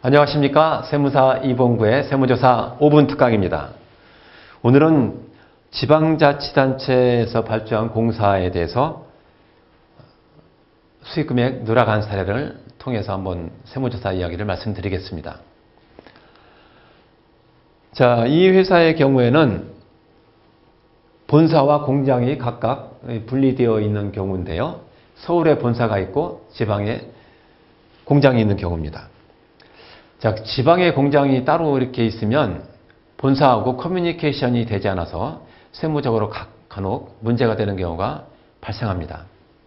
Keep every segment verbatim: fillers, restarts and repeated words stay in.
안녕하십니까. 세무사 이봉구의 세무조사 오 분 특강입니다. 오늘은 지방자치단체에서 발주한 공사에 대해서 수익금액 누락한 사례를 통해서 한번 세무조사 이야기를 말씀드리겠습니다. 자, 이 회사의 경우에는 본사와 공장이 각각 분리되어 있는 경우인데요. 서울에 본사가 있고 지방에 공장이 있는 경우입니다. 자, 지방에 공장이 따로 이렇게 있으면 본사하고 커뮤니케이션이 되지 않아서 세무적으로 간혹 문제가 되는 경우가 발생합니다.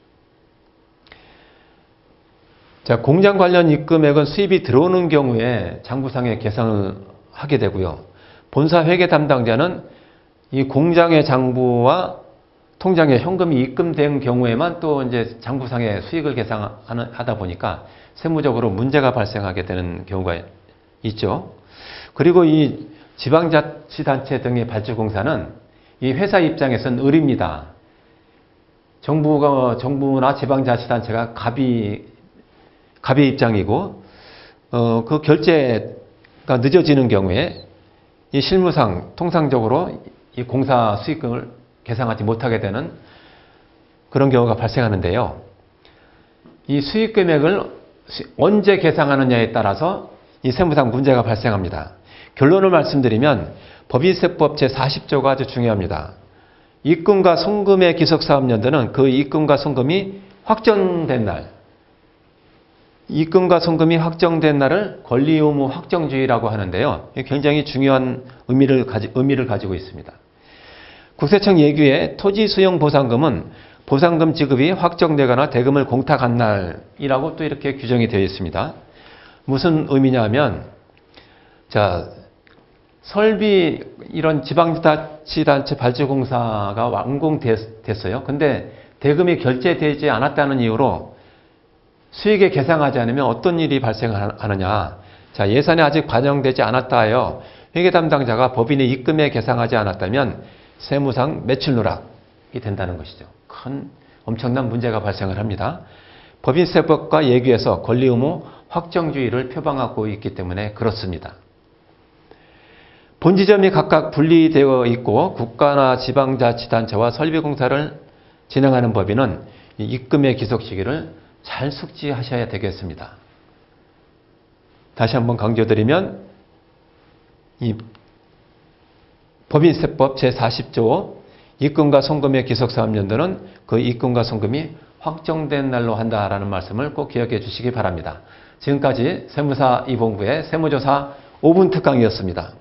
자, 공장 관련 입금액은 수입이 들어오는 경우에 장부상에 계산을 하게 되고요. 본사 회계 담당자는 이 공장의 장부와 통장에 현금이 입금된 경우에만 또 이제 장부상의 수익을 계산하다 보니까 세무적으로 문제가 발생하게 되는 경우가 있죠. 그리고 이 지방자치단체 등의 발주공사는 이 회사 입장에서는 을입니다. 정부가, 정부나 지방자치단체가 갑이, 갑의 입장이고, 어, 그 결제가 늦어지는 경우에 이 실무상, 통상적으로 이 공사 수익금을 계산하지 못하게 되는 그런 경우가 발생하는데요. 이 수익 금액을 언제 계산하느냐에 따라서 이 세무상 문제가 발생합니다. 결론을 말씀드리면 법인세법 제사십 조가 아주 중요합니다. 입금과 송금의 기속사업연도는 그 입금과 송금이 확정된 날, 입금과 송금이 확정된 날을 권리의무 확정주의라고 하는데요. 굉장히 중요한 의미를, 가지, 의미를 가지고 있습니다. 국세청 예규에 토지수용보상금은 보상금 지급이 확정되거나 대금을 공탁한 날이라고 또 이렇게 규정이 되어 있습니다. 무슨 의미냐 하면, 자, 설비, 이런 지방자치단체 발주공사가 완공됐어요. 근데 대금이 결제되지 않았다는 이유로 수익에 계상하지 않으면 어떤 일이 발생하느냐. 자, 예산에 아직 반영되지 않았다 하여 회계 담당자가 법인의 입금에 계상하지 않았다면 세무상 매출 누락이 된다는 것이죠. 큰 엄청난 문제가 발생을 합니다. 법인세법과 예규에서 권리의무 확정주의를 표방하고 있기 때문에 그렇습니다. 본지점이 각각 분리되어 있고 국가나 지방자치단체와 설비공사를 진행하는 법인은 입금의 기속 시기를 잘 숙지하셔야 되겠습니다. 다시 한번 강조드리면 이 법인세법 제사십 조 입금과 송금의 기속사업연도는 그 입금과 송금이 확정된 날로 한다라는 말씀을 꼭 기억해 주시기 바랍니다. 지금까지 세무사 이봉구의 세무조사 오 분 특강이었습니다.